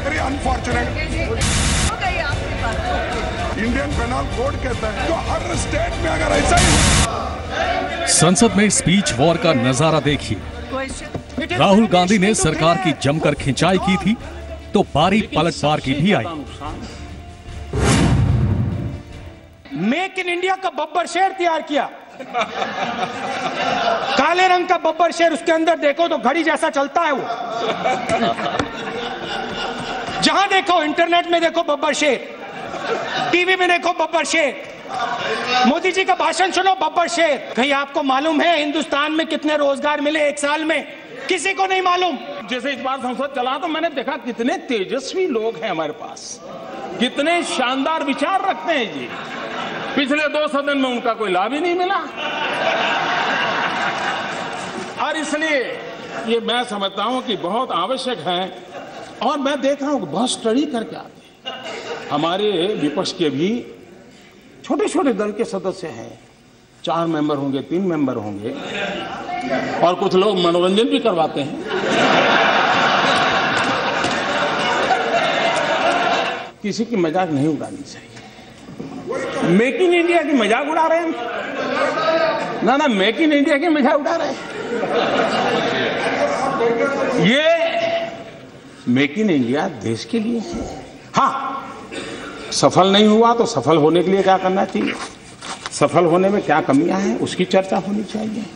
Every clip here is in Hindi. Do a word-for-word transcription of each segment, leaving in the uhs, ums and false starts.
Very unfortunate. Indian penal code कहता है तो हर स्टेट में अगर ऐसा ही। संसद में स्पीच वॉर का नजारा देखिए। राहुल गांधी ने सरकार की जमकर खिंचाई की थी तो बारी पलटवार की भी आई। मेक इन इंडिया का बब्बर शेर तैयार किया, काले रंग का बब्बर शेर, उसके अंदर देखो तो घड़ी जैसा चलता है वो। जहां देखो, इंटरनेट में देखो बब्बर शेर, टीवी में देखो बब्बर शेर, मोदी जी का भाषण सुनो बब्बर शेर। कहीं आपको मालूम है हिंदुस्तान में कितने रोजगार मिले एक साल में? किसी को नहीं मालूम। जैसे इस बार संसद चला तो मैंने देखा कितने तेजस्वी लोग हैं हमारे पास, कितने शानदार विचार रखते हैं जी। पिछले दो सदन में उनका कोई लाभ ही नहीं मिला, और इसलिए ये मैं समझता हूं कि बहुत आवश्यक है। और मैं देख रहा हूं कि बहुत स्टडी करके आते हैं हमारे विपक्ष के भी छोटे छोटे दल के सदस्य हैं, चार मेंबर होंगे, तीन मेंबर होंगे, और कुछ लोग मनोरंजन भी करवाते हैं। किसी की मजाक नहीं उड़ानी चाहिए। मेक इन इंडिया की मजाक उड़ा रहे हैं ना ना मेक इन इंडिया की मजाक उड़ा रहे हैं। ये मेक इन इंडिया देश के लिए है। हाँ, सफल नहीं हुआ तो सफल होने के लिए क्या करना चाहिए, सफल होने में क्या कमियां हैं उसकी चर्चा होनी चाहिए।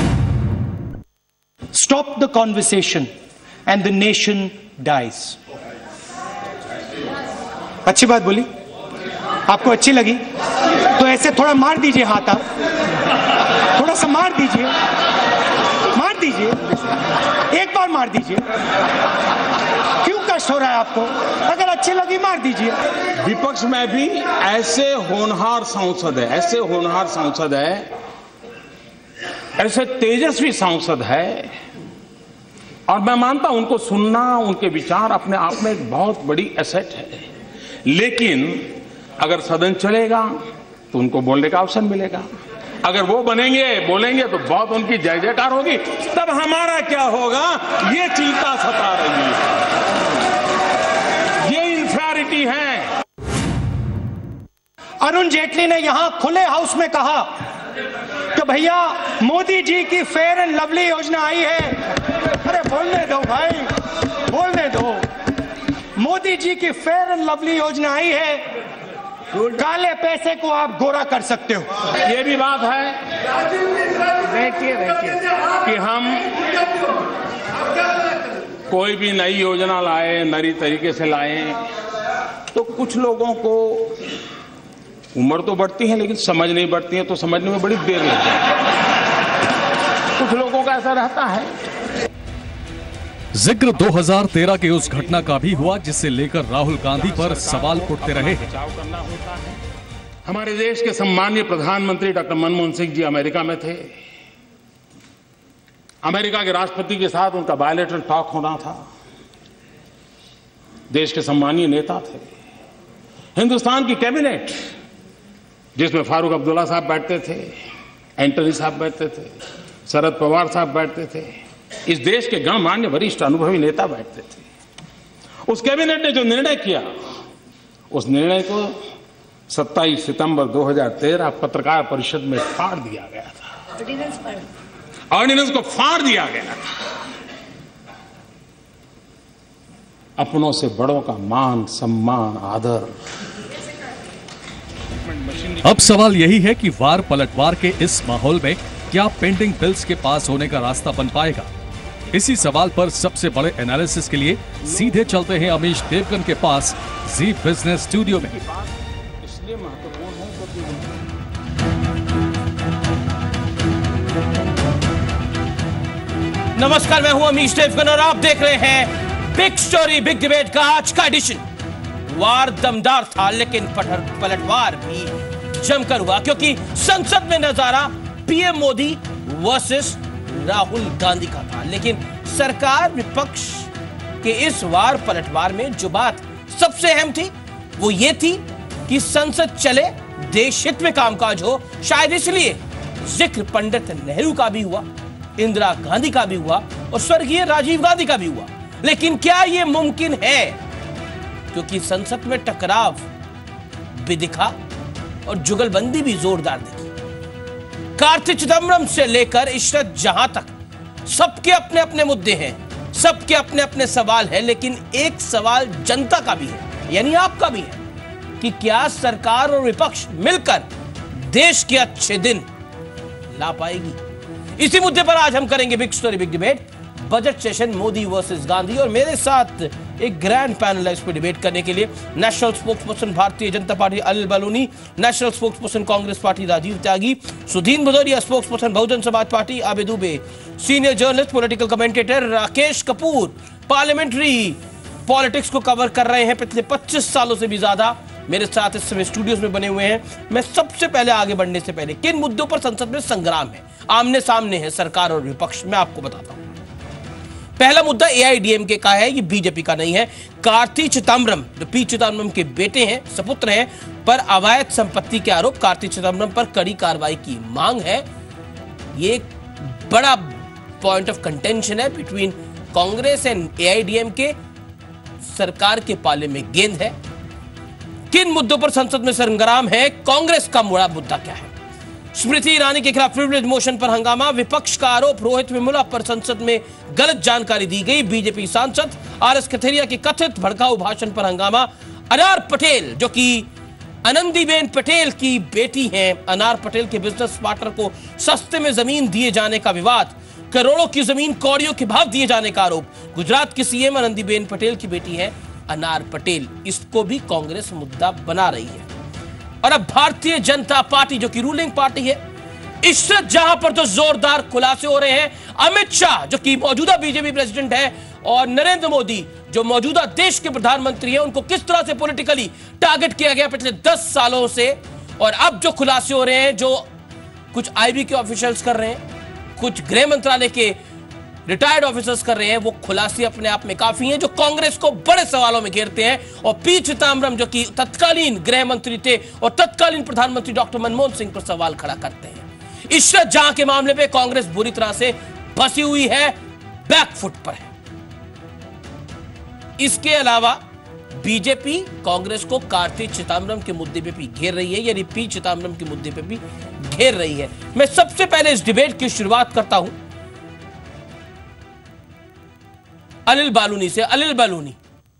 Stop the conversation and the nation dies. अच्छी बात बोली, आपको अच्छी लगी तो ऐसे थोड़ा मार दीजिए हाथ, आप थोड़ा सा मार दीजिए, मार दीजिए, एक बार मार दीजिए। क्यों कष्ट हो रहा है आपको? अगर अच्छी लगी मार दीजिए। विपक्ष में भी ऐसे होनहार सांसद है, ऐसे होनहार सांसद है, ऐसे तेजस्वी सांसद है, और मैं मानता हूं उनको सुनना, उनके विचार अपने आप में एक बहुत बड़ी एसेट है। लेकिन अगर सदन चलेगा तो उनको बोलने का अवसर मिलेगा। अगर वो बनेंगे, बोलेंगे तो बहुत उनकी जय जयकार होगी, तब हमारा क्या होगा ये चिंता सता रही है। ये इंफ्रारिटी है। अरुण जेटली ने यहां खुले हाउस में कहा कि भैया मोदी जी की फेयर एंड लवली योजना आई है। अरे बोलने दो भाई, बोलने दो। मोदी जी की फेयर एंड लवली योजना आई है, काले पैसे को आप गोरा कर सकते हो। ये भी बात है देखिए देखिए कि हम कोई भी नई योजना लाए, नई तरीके से लाए, तो कुछ लोगों को उम्र तो बढ़ती है लेकिन समझ नहीं बढ़ती है, तो समझने में बड़ी देर लगती है। कुछ लोगों का ऐसा रहता है। जिक्र दो हज़ार तेरह के उस घटना का भी हुआ जिसे लेकर राहुल गांधी पर सवाल उठते रहे हैं। हमारे देश के सम्मानीय प्रधानमंत्री डॉक्टर मनमोहन सिंह जी अमेरिका में थे। अमेरिका के राष्ट्रपति के साथ उनका बायलैटरल टॉक होना था। देश के सम्मानीय नेता थे। हिंदुस्तान की कैबिनेट जिसमें फारूक अब्दुल्ला साहब बैठते थे, एंटनी साहब बैठते थे, शरद पवार साहब बैठते थे, इस देश के गणमान्य वरिष्ठ अनुभवी नेता बैठते थे। उस कैबिनेट ने जो निर्णय किया, उस निर्णय को सत्ताईस सितंबर दो हज़ार तेरह पत्रकार परिषद में फाड़ दिया गया था। ऑर्डिनेंस को फाड़ दिया गया था। अपनों से बड़ों का मान, सम्मान, आदर। अब सवाल यही है कि वार पलटवार के इस माहौल में क्या पेंडिंग बिल्स के पास होने का रास्ता बन पाएगा? इसी सवाल पर सबसे बड़े एनालिसिस के लिए सीधे चलते हैं अमीश देवगन के पास जी बिजनेस स्टूडियो में। इसलिए महत्वपूर्ण है। नमस्कार, मैं हूं अमीश देवगन और आप देख रहे हैं बिग स्टोरी बिग डिबेट का आज का एडिशन। वार दमदार था लेकिन पलटवार भी जमकर हुआ, क्योंकि संसद में नजारा पीएम मोदी वर्सेस राहुल गांधी का था। लेकिन सरकार विपक्ष के इस वार पलटवार में जो बात सबसे अहम थी वो ये थी कि संसद चले, देश हित में कामकाज हो। शायद इसलिए जिक्र पंडित नेहरू का भी हुआ, इंदिरा गांधी का भी हुआ और स्वर्गीय राजीव गांधी का भी हुआ। लेकिन क्या यह मुमकिन है क्योंकि संसद में टकराव भी दिखा और जुगलबंदी भी जोरदार दिखी। कार्ति चिदंबरम से लेकर इशरत जहां तक सबके अपने अपने मुद्दे हैं, सबके अपने अपने सवाल हैं, लेकिन एक सवाल जनता का भी है, यानी आपका भी है कि क्या सरकार और विपक्ष मिलकर देश के अच्छे दिन ला पाएगी। इसी मुद्दे पर आज हम करेंगे big story big debate, budget session Modi versus Gandhi. और मेरे साथ एक ग्रैंड पैनल है इस पर डिबेट करने के लिए। National spokesperson Bharatiya Janata Party Anil Baluni, national spokesperson Congress Party Rajiv Tyagi, Sudhin Bhadauria spokesperson Bahujan Samaj Party Abhay Dubey, senior journalist political commentator Rakesh Kapoor, parliamentary politics को कवर कर रहे हैं पिछले पच्चीस सालों से भी ज्यादा, मेरे साथ इस समय स्टूडियोज में बने हुए हैं। मैं सबसे पहले आगे बढ़ने से पहले किन मुद्दों पर संसद में संग्राम है, आमने सामने है सरकार और विपक्ष, मैं आपको बताता हूं। पहला मुद्दा एआईडीएमके का है, ये बीजेपी का नहीं है। कार्ति चिदंबरम जो पी चिदंबरम के बेटे हैं, सपुत्र हैं, पर अवैध संपत्ति के आरोप, कार्ति चिदंबरम पर कड़ी कार्रवाई की मांग है। ये एक बड़ा पॉइंट ऑफ कंटेंशन है बिटवीन कांग्रेस एंड एआईडीएमके। सरकार के पाले में गेंद है। किन मुद्दों पर संसद में संग्राम है, कांग्रेस का बड़ा मुद्दा क्या है? स्मृति ईरानी के खिलाफ प्रिविलेज मोशन पर हंगामा, विपक्ष का आरोप रोहित वेमुला पर संसद में गलत जानकारी दी गई, बीजेपी सांसद आर एस कथेरिया के कथित भड़काऊ भाषण पर हंगामा, अनार पटेल जो कि आनंदीबेन पटेल की बेटी हैं, अनार पटेल के बिजनेस पार्टनर को सस्ते में जमीन दिए जाने का विवाद, करोड़ों की जमीन कौड़ियों के भाव दिए जाने का आरोप, गुजरात की सीएम आनंदीबेन पटेल की बेटी है अनार पटेल, इसको भी कांग्रेस मुद्दा बना रही है। और अब भारतीय जनता पार्टी जो कि रूलिंग पार्टी है, इशरत जहां पर तो जोरदार खुलासे हो रहे हैं। अमित शाह जो कि मौजूदा बीजेपी प्रेसिडेंट है और नरेंद्र मोदी जो मौजूदा देश के प्रधानमंत्री हैं, उनको किस तरह से पॉलिटिकली टारगेट किया गया पिछले दस सालों से, और अब जो खुलासे हो रहे हैं, जो कुछ आईबी के ऑफिशियल्स कर रहे हैं, कुछ गृह मंत्रालय के रिटायर्ड ऑफिसर्स कर रहे हैं, वो खुलासे अपने आप में काफी हैं जो कांग्रेस को बड़े सवालों में घेरते हैं। और पी चिदंबरम जो कि तत्कालीन गृह मंत्री थे और तत्कालीन प्रधानमंत्री डॉक्टर मनमोहन सिंह पर सवाल खड़ा करते हैं। इशरत जहां के मामले पे कांग्रेस बुरी तरह से फंसी हुई है, बैकफुट पर है। इसके अलावा बीजेपी कांग्रेस को कार्ति चिदंबरम के मुद्दे पे भी घेर रही है, यानी पी चिदंबरम के मुद्दे पे भी घेर रही है। मैं सबसे पहले इस डिबेट की शुरुआत करता हूं अनिल बालूनी से। अनिल बालूनी,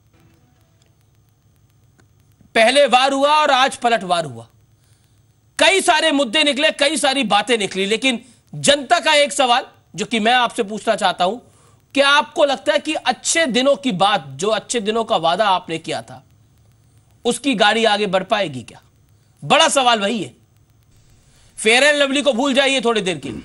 पहले वार हुआ और आज पलटवार हुआ, कई सारे मुद्दे निकले, कई सारी बातें निकली, लेकिन जनता का एक सवाल जो कि मैं आपसे पूछना चाहता हूं, क्या आपको लगता है कि अच्छे दिनों की बात, जो अच्छे दिनों का वादा आपने किया था, उसकी गाड़ी आगे बढ़ पाएगी क्या? बड़ा सवाल वही है। फेयर एंड लवली को भूल जाइए थोड़ी देर के लिए।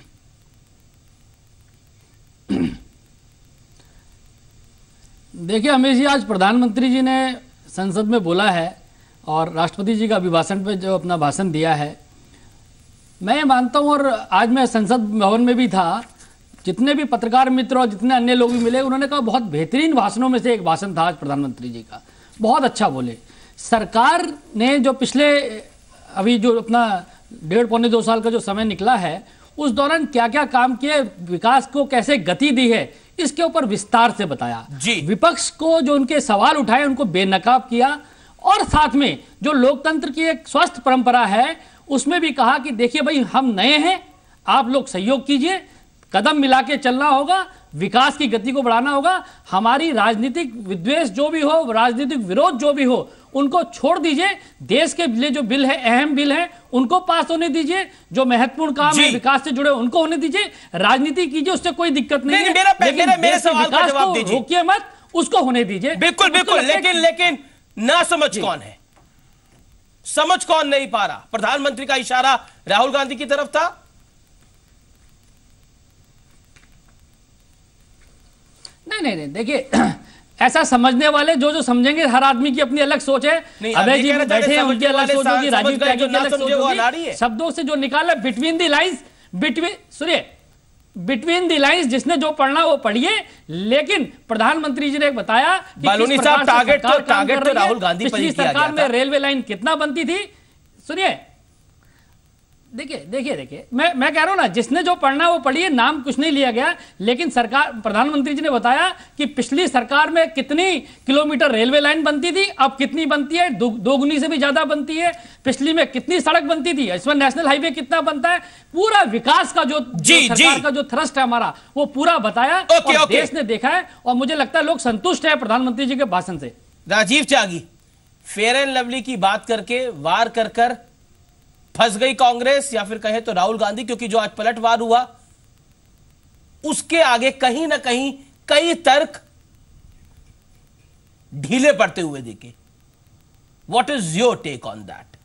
देखिए अमीर जी, आज प्रधानमंत्री जी ने संसद में बोला है और राष्ट्रपति जी का अभिभाषण पे जो अपना भाषण दिया है, मैं ये मानता हूँ, और आज मैं संसद भवन में भी था, जितने भी पत्रकार मित्र और जितने अन्य लोग भी मिले, उन्होंने कहा बहुत बेहतरीन भाषणों में से एक भाषण था आज प्रधानमंत्री जी का, बहुत अच्छा बोले। सरकार ने जो पिछले अभी जो अपना डेढ़ पौने दो साल का जो समय निकला है, उस दौरान क्या क्या काम किए, विकास को कैसे गति दी है, इसके ऊपर विस्तार से बताया। विपक्ष को जो उनके सवाल उठाए उनको बेनकाब किया, और साथ में जो लोकतंत्र की एक स्वस्थ परंपरा है उसमें भी कहा कि देखिए भाई, हम नए हैं, आप लोग सहयोग कीजिए, कदम मिला के चलना होगा, विकास की गति को बढ़ाना होगा, हमारी राजनीतिक विद्वेष जो भी हो, राजनीतिक विरोध जो भी हो, उनको छोड़ दीजिए, देश के लिए जो बिल है, अहम बिल है, उनको पास होने दीजिए, जो महत्वपूर्ण काम है विकास से जुड़े उनको होने दीजिए, राजनीति कीजिए, उससे कोई दिक्कत नहीं है, लेकिन मेरे सवाल का जवाब दीजिए, रोकिए मत, उसको होने दीजिए। बिल्कुल बिल्कुल, लेकिन लेकिन ना समझ कौन है, समझ कौन नहीं पा रहा? प्रधानमंत्री का इशारा राहुल गांधी की तरफ था। नहीं नहीं नहीं, देखिए ऐसा समझने वाले जो जो समझेंगे, हर आदमी की अपनी अलग सोच है। अभय जी बैठे हैं, उनकी अलग सोच होगी, राजीव त्यागी की अलग सोच होगी। शब्दों से जो निकाला, बिटवीन दी लाइंस, बिटवीन सुनिए बिटवीन दी लाइंस, जिसने जो पढ़ना वो पढ़िए, लेकिन प्रधानमंत्री जी ने बताया कि बालूनी साहब, टारगेट तो टारगेट तो राहुल गांधी पर ही किया गया था। सरकार में रेलवे लाइन कितना बनती थी, सुनिए, देखिए देखिए देखिए मैं मैं कह रहा हूं ना, जिसने जो पढ़ना वो पढ़िए, नाम कुछ नहीं लिया गया, लेकिन सरकार प्रधानमंत्री जी ने बताया कि पिछली सरकार में कितनी किलोमीटर रेलवे लाइन बनती थी, अब कितनी बनती है, दो, दोगुनी से भी ज्यादा बनती है। पिछली में कितनी सड़क बनती थी, इसमें नेशनल हाईवे कितना बनता है, पूरा विकास का जो, जी, जो सरकार जी। का जो थ्रस्ट है हमारा, वो पूरा बताया ओके, और ओके। देश ने देखा है, और मुझे लगता है लोग संतुष्ट है प्रधानमंत्री जी के भाषण से। Rajiv Tyagi, fair and lovely की बात करके वार कर कर फंस गई कांग्रेस, या फिर कहे तो राहुल गांधी, क्योंकि जो आज पलटवार हुआ उसके आगे कहीं ना कहीं कई तर्क ढीले पड़ते हुए दिखे। What is your take on that?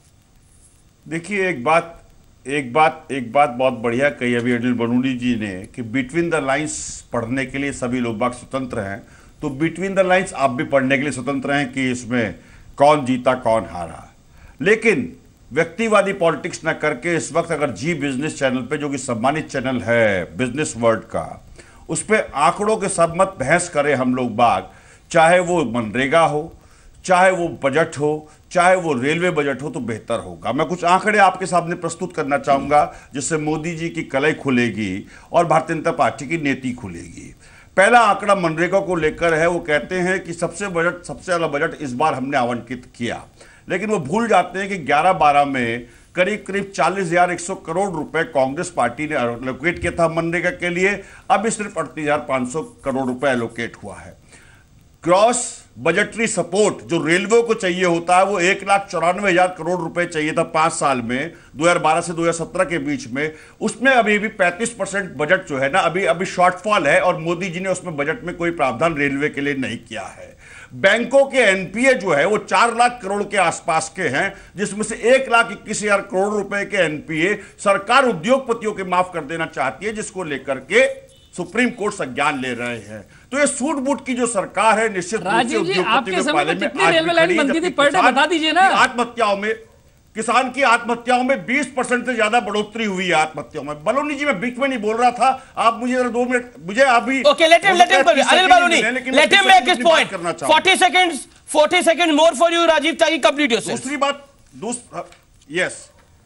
देखिए, एक बात एक बात एक बात बहुत बढ़िया कही अभी अनिल बलूनी जी ने कि बिटवीन द लाइंस पढ़ने के लिए सभी लोग बाग स्वतंत्र हैं, तो बिटवीन द लाइंस आप भी पढ़ने के लिए स्वतंत्र हैं कि इसमें कौन जीता कौन हारा। लेकिन व्यक्तिवादी पॉलिटिक्स ना करके इस वक्त अगर जी बिजनेस चैनल पे, जो कि सम्मानित चैनल है बिजनेस वर्ल्ड का, उस पे आंकड़ों के सब मत बहस करें हम लोग बाग, चाहे वो मनरेगा हो, चाहे वो बजट हो, चाहे वो रेलवे बजट हो, तो बेहतर होगा। मैं कुछ आंकड़े आपके सामने प्रस्तुत करना चाहूंगा जिससे मोदी जी की कलई खुलेगी और भारतीय जनता पार्टी की नीति खुलेगी। पहला आंकड़ा मनरेगा को लेकर है। वो कहते हैं कि सबसे बजट सबसे ज्यादा बजट इस बार हमने आवंटित किया, लेकिन वो भूल जाते हैं कि ग्यारह बारह में करीब करीब चालीस हजार एक सौ करोड़ रुपए कांग्रेस पार्टी ने एलोकेट किया था मनरेगा के लिए। अब सिर्फ अड़तीस हजार पांच सौ करोड़ रुपए एलोकेट हुआ है। क्रॉस बजटरी सपोर्ट जो रेलवे को चाहिए होता है वो एक लाख चौरानवे हजार करोड़ रुपए चाहिए था पांच साल में, दो हजार बारह से दो हजार सत्रह के बीच में। उसमें अभी भी पैंतीस परसेंट बजट जो है ना, अभी अभी शॉर्टफॉल है, और मोदी जी ने उसमें बजट में कोई प्रावधान रेलवे के लिए नहीं किया है। बैंकों के एनपीए जो है वो चार लाख करोड़ के आसपास के हैं, जिसमें से एक लाख इक्कीस हजार करोड़ रुपए के एनपीए सरकार उद्योगपतियों के माफ कर देना चाहती है, जिसको लेकर के सुप्रीम कोर्ट संज्ञान ले रहे हैं। तो ये सूट बूट की जो सरकार है, निश्चित रूप से उद्योगपतियों के पाले में कितनी रेलवे लाइन बनती थी पर डे बता दीजिए ना। आत्महत्याओं में, किसान की आत्महत्याओं में बीस परसेंट से ज्यादा बढ़ोतरी हुई है आत्महत्याओं में। बलूनी जी मैं बीच में नहीं बोल रहा था, आप मुझे जरा दो मिनट, मुझे अभी okay, let him let him Anil Baluni, let him make his point. चालीस सेकंड्स चालीस second more for you Rajiv Tyagi, complete yourself. दूसरी बात, दूसरा यस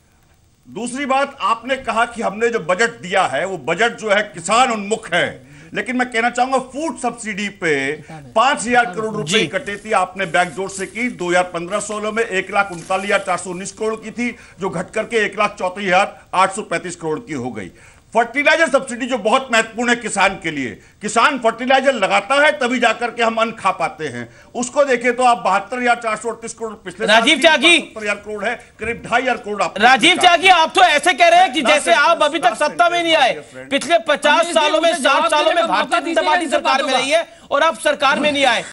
दूसरी बात, आपने कहा कि हमने जो बजट दिया है वो बजट जो है किसान उन्मुख है, लेकिन मैं कहना चाहूंगा फूड सब्सिडी पे पांच हजार करोड़ रुपए कटौती आपने बैकडोर से की। दो हजार पंद्रह सोलह में एक लाख उनतालीस हजार चार सौ उन्नीस करोड़ की थी, जो घट करके एक लाख चौतीस हजार आठ सौ पैंतीस करोड़ की हो गई। फर्टिलाइजर सब्सिडी जो बहुत महत्वपूर्ण है किसान के लिए, किसान फर्टिलाइजर लगाता है तभी जाकर के हम अन्न खा पाते हैं, उसको देखें तो आप बहत्तर हजार चार सौ अड़तीस करोड़ पिछले राजीव त्यागी सत्तर हजार करोड़ है, करीब ढाई हजार करोड़ आप राजीव त्यागी, आप तो ऐसे कह रहे हैं कि जैसे आप अभी तक सत्ता में नहीं आए, पिछले पचास सालों में साठ सालों में भारतीय जनता पार्टी सरकार में रही है और आप सरकार में नहीं आए।